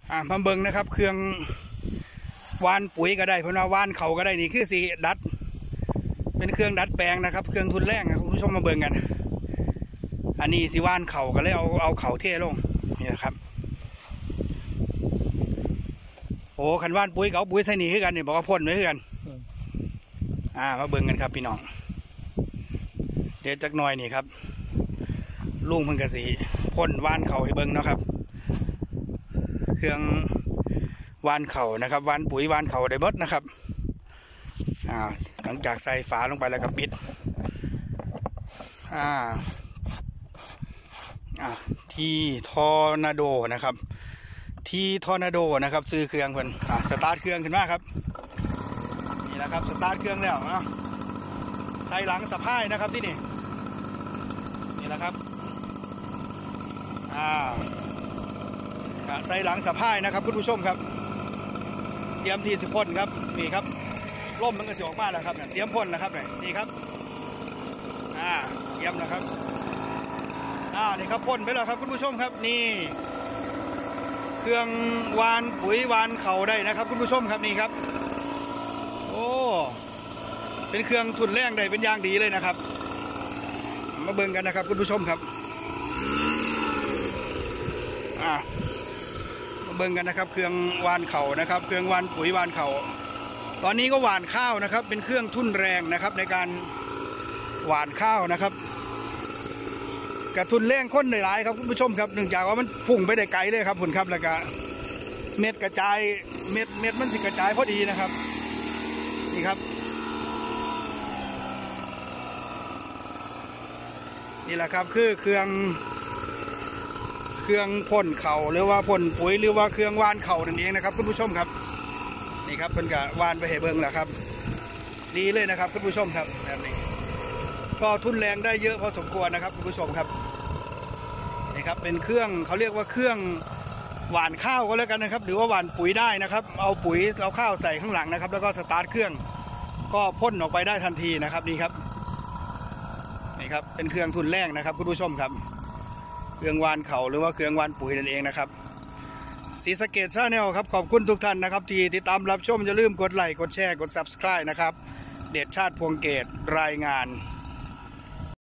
มาเบิ่งนะครับเครื่องวานปุ๋ยก็ได้เพราะว่าวานเขาก็ได้นี่คือสีดัดเป็นเครื่องดัดแปลงนะครับเครื่องทุนแรงนะคุณผู้ชมมาเบิ่งกันอันนี้สิวานเขาก็เลยเอาเขาเทลงนี่นะครับโอ้ขันวานปุ๋ยเขาปุ๋ยใส่นี่คือกันนี่บอกว่าพ่นไว้คือกันมาเบิ่งกันครับพี่น้องเดี๋ยวจักหน่อยนี่ครับลุงเพิ่งกระสีพ่นวานเขาให้เบิ่งนะครับเครื่องวานเข่านะครับวานปุ๋ยวานเข่าได้เบิดนะครับหลังจากใส่ฝาลงไปแล้วก็ปิดทีทอร์นาโดนะครับทีทอร์นาโดนะครับซื้อเครื่องเพิ่นสตาร์ทเครื่องขึ้นมาครับนี่นะครับสตาร์ทเครื่องแล้วนะใส่หลังสะพายนะครับที่นี่แหละครับใส่หลังสะพายนะครับคุณผู้ชมครับเตรียมที่สิพ่นครับนี่ครับร่มมันก็สิออกมาแล้วครับเตรียมพ่นนะครับนี่ครับเตรียมนะครับนี่ครับพ่นไปแล้วครับคุณผู้ชมครับนี่เครื่องวานปุ๋ยวานเข่าได้นะครับคุณผู้ชมครับนี่ครับโอ้เป็นเครื่องทุนแรงได้เป็นอย่างดีเลยนะครับมาเบิ่งกันนะครับคุณผู้ชมครับมาเบิ่งกันนะครับเครื่องวานเข่านะครับเครื่องวานปุ๋ยวานเข่าตอนนี้ก็หว่านข้าวนะครับเป็นเครื่องทุ่นแรงนะครับในการหว่านข้าวนะครับกระทุนแรงค้นหลายๆครับคุณผู้ชมครับเนื่องจากว่ามันพุ่งไปได้ไกลเลยครับผลครับแล้วก็เม็ดกระจายเม็ดมันสิกระจายพอดีนะครับนี่ครับนี่แหละครับคือเครื่องพ่นเข่าหรือว่าพ่นปุ๋ยหรือว่าเครื่องวานเข่านั่นเองนะครับคุณผู้ชมครับนี่ครับเป็นกะวานไปเหเบิงแหละครับดีเลยนะครับคุณผู้ชมครับแบบนี้ก็ทุนแรงได้เยอะพอสมควรนะครับคุณผู้ชมครับนี่ครับเป็นเครื่องเขาเรียกว่าเครื่องหว่านข้าวก็แล้วกันนะครับหรือว่าหว่านปุ๋ยได้นะครับเอาปุ๋ยเอาข้าวใส่ข้างหลังนะครับแล้วก็สตาร์ทเครื่องก็พ่นออกไปได้ทันทีนะครับนี่ครับเป็นเครื่องทุนแรงนะครับคุณผู้ชมครับเครื่องวานเข่าหรือว่าเครื่องวานปุ๋ยนั่นเองนะครับศรีสะเกษชาแนลครับขอบคุณทุกท่านนะครับที่ติดตามรับชมอย่าลืมกดไลค์กดแชร์กด Subscribe นะครับเดชชาติพวงเกตรายงาน